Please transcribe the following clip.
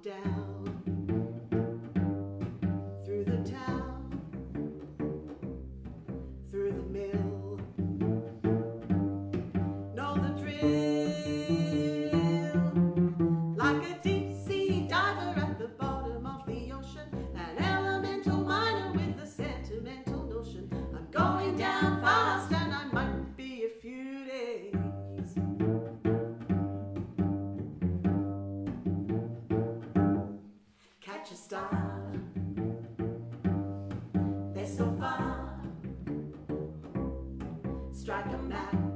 down through the town, through the mill. Know the drill, like a deep sea diver at the bottom of the ocean, an elemental miner with a sentimental notion. I'm going down fast and I might be a few days. Catch a star, they're so far. Strike a match